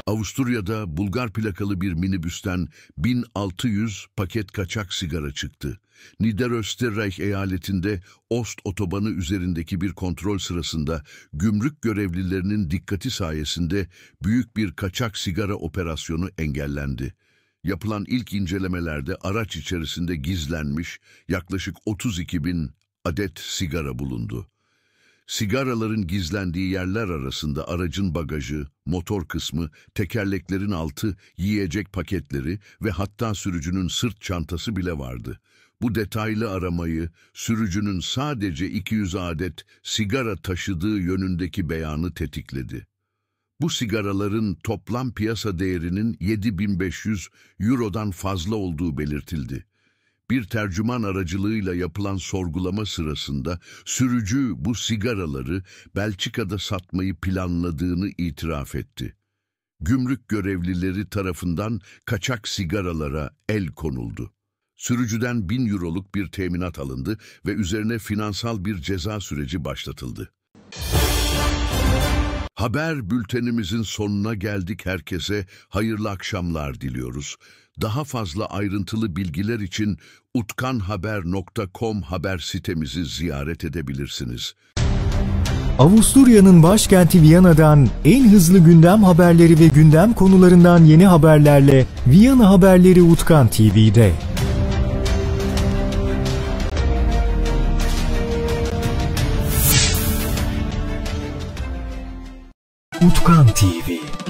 Avusturya'da Bulgar plakalı bir minibüsten 1600 paket kaçak sigara çıktı. Niederösterreich eyaletinde Ost otobanı üzerindeki bir kontrol sırasında gümrük görevlilerinin dikkati sayesinde büyük bir kaçak sigara operasyonu engellendi. Yapılan ilk incelemelerde araç içerisinde gizlenmiş yaklaşık 32.000 adet sigara bulundu. Sigaraların gizlendiği yerler arasında aracın bagajı, motor kısmı, tekerleklerin altı, yiyecek paketleri ve hatta sürücünün sırt çantası bile vardı. Bu detaylı aramayı, sürücünün sadece 200 adet sigara taşıdığı yönündeki beyanı tetikledi. Bu sigaraların toplam piyasa değerinin 7.500 Euro'dan fazla olduğu belirtildi. Bir tercüman aracılığıyla yapılan sorgulama sırasında sürücü bu sigaraları Belçika'da satmayı planladığını itiraf etti. Gümrük görevlileri tarafından kaçak sigaralara el konuldu. Sürücüden 1.000 euroluk bir teminat alındı ve üzerine finansal bir ceza süreci başlatıldı. Haber bültenimizin sonuna geldik. Herkese hayırlı akşamlar diliyoruz. Daha fazla ayrıntılı bilgiler için utkanhaber.com haber sitemizi ziyaret edebilirsiniz. Avusturya'nın başkenti Viyana'dan en hızlı gündem haberleri ve gündem konularından yeni haberlerle Viyana Haberleri Utkan TV'de. Utkan TV